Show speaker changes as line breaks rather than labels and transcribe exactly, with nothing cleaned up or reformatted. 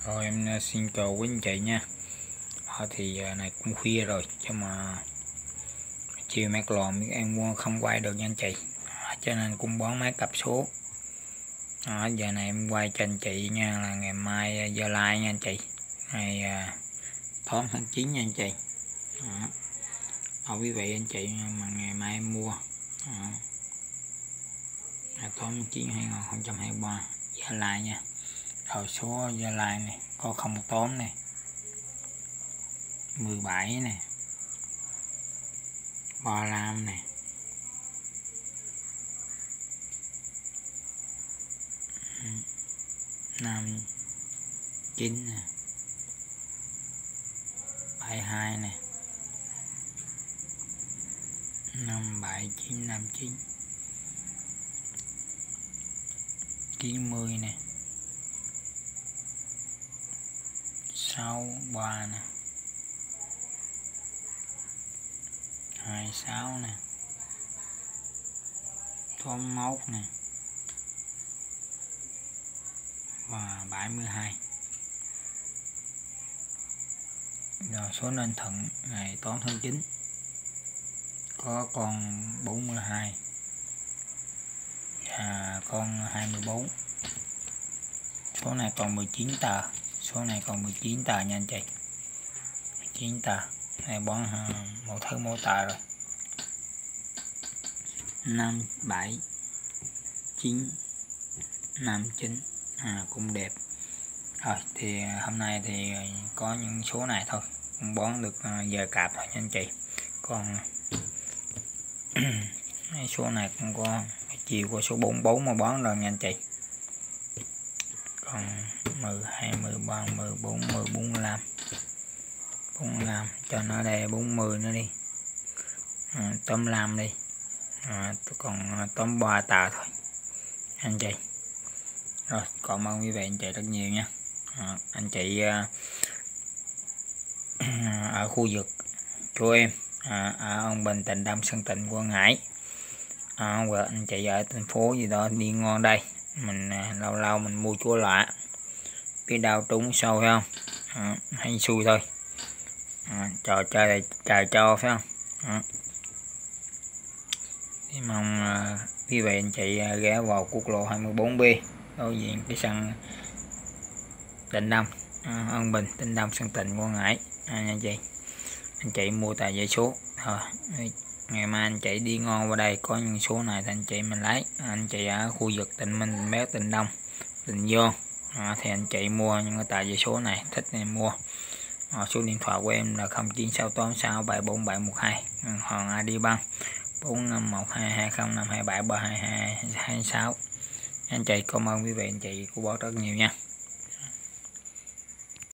Rồi em xin chào quý anh chị nha. Ờ, thì này cũng khuya rồi chứ mà chiều mát lòm em không quay được nha anh chị, cho nên cũng bón mấy cặp số. Đó, giờ này em quay cho anh chị nha, là ngày mai Gia Lai nha anh chị, ngày tám tháng chín nha anh chị. Đó. Đó, quý vị anh chị mà ngày mai em mua tám tháng chín hai nghìn không trăm hai mươi ba Gia Lai nha. Rồi số Gia Lai này có không tám này, mười bảy này, ba mươi lăm này, năm chín nè, bảy hai nè, năm bảy chín năm chín, chín mươi nè, sáu ba nè, hai sáu nè, tám mốt nè và bảy mươi hai. Rồi số nên thận ngày tám tháng chín có con bốn mươi hai, à, con hai mươi bốn. Số này còn mười chín tờ, số này còn mười chín tờ nha anh chị, mười chín tờ này bón một thứ mô tờ rồi. Năm bảy chín năm chín à, cũng đẹp. Rồi thì hôm nay thì có những số này thôi, cũng bón được giờ cạp thôi nha anh chị. Còn số này cũng có chiều có số bốn mươi bốn mà bón rồi nha anh chị. Còn mười hai, mười ba, mười bốn, mười, bốn mươi lăm, bốn mươi lăm cho nó đây bốn mươi nữa đi, à, tám mươi lăm đi, à, còn tám mươi ba tờ thôi anh chị. Rồi cảm ơn quý vị anh chị rất nhiều nha. À, anh chị à, ở khu vực của em à, ở Ông Bình, Tịnh Đông, Sơn Tịnh, Quảng Ngãi, à, và anh chị ở thành phố gì đó đi ngon đây, mình à, lâu lâu mình mua chúa lạ, cái đau trúng sâu phải không, à, hay xui thôi, à, trò chơi trời cho phải không. À. Thì mong à, quý vị anh chị à, ghé vào quốc lộ hai mươi bốn B đối diện cái sân Tịnh Đông, à, Ân Bình, Tịnh Đông, Sơn Tịnh, Quảng Ngãi, à, nha chị. Anh chị mua tài giấy số thôi, ngày mai anh chị đi ngon qua đây có những số này thì anh chị mình lấy. Anh chị ở khu vực Tịnh Minh, Bé, Tịnh Đông, Tịnh Dương, à, thì anh chị mua những cái tài giấy số này, thích thì mua. À, số điện thoại của em là không chín sáu tám sáu bảy bốn bảy một hai, ngân hàng Agribank bốn năm một hai hai không năm hai bảy ba hai hai hai sáu. Anh chị cảm ơn quý vị anh chị của bó rất nhiều nha.